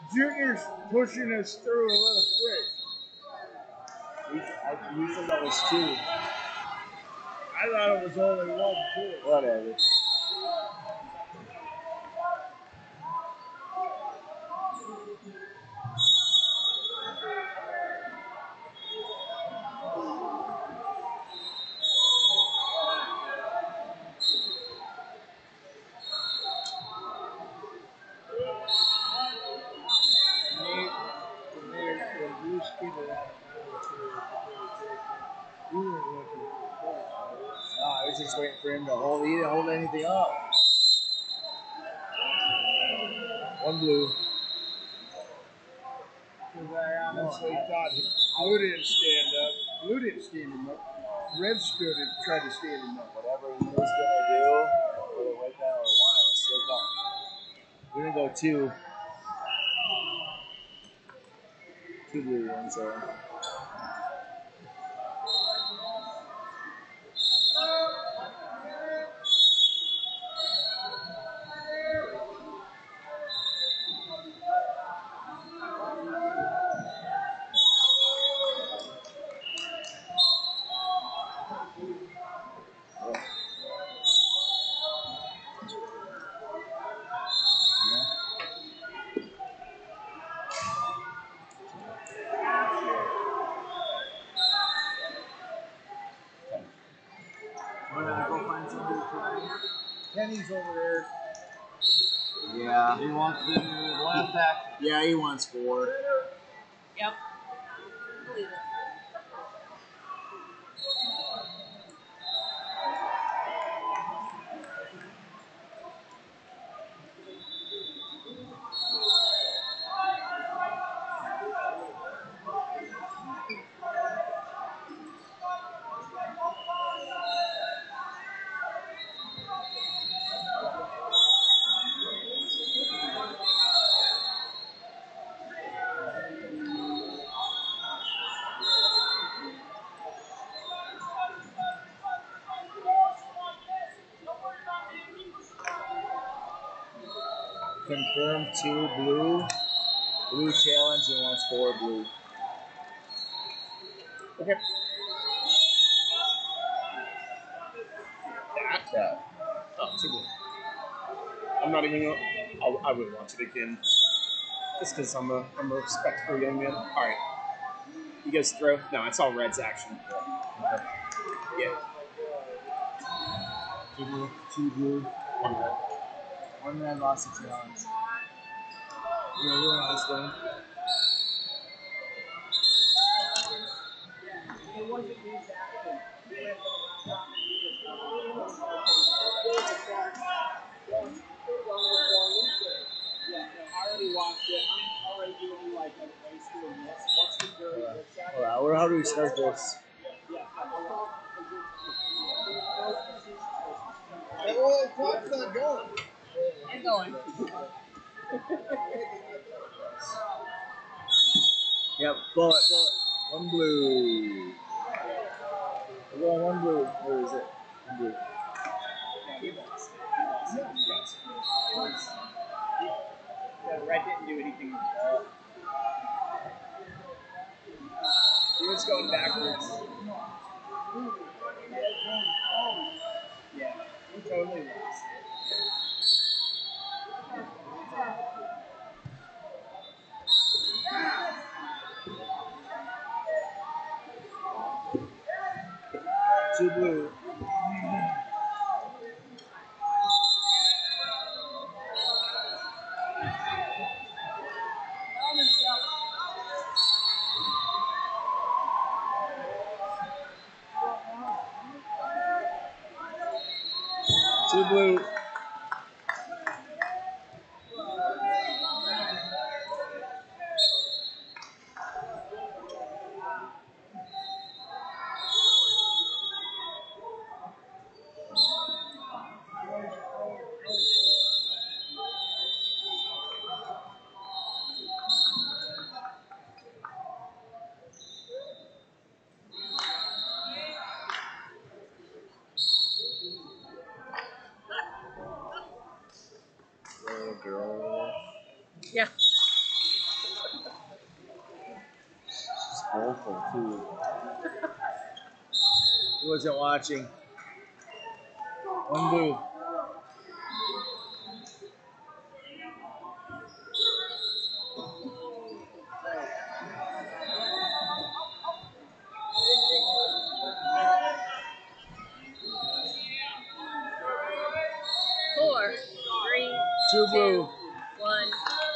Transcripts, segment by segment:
Junior's pushing us through a little quick. You said that was 2. I thought it was only 1, too. Whatever. I was just waiting for him to hold. He didn't hold anything up. 1 blue. Because I honestly thought Blue didn't stand up. Blue didn't stand him up. Red stood and tried to stand him up. Whatever he was going to do, whether it went down or 1, I was still gone. We're going to go 2. 2 blue ones, so. Kenny's over there. Yeah. He wants to do 1 attack. Yeah, he wants 4. Yep. Confirm 2 blue. Blue challenge and wants 4 blue. Okay. Yeah. Oh, 2 blue. I'm not even gonna. I would watch it again. Just because I'm a respectful young man. Alright. You guys throw? No, it's all Red's action. Yeah. 2 blue. 2 blue. 1 red. 1 red lost a challenge. Yeah, you want this one? How do we start this? Oh, the clock's not going. It's going. Yep, bullet. 1 blue. We're going 1 blue. Where is it? 1 blue. Red didn't do anything with the ball. He was going backwards. Yeah, he totally lost it. Two blue. Two blue. Awful too. He wasn't watching. One blue. Four, three, Two blue. 1.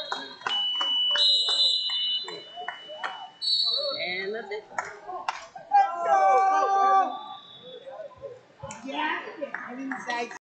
And that's it. Yeah, I didn't say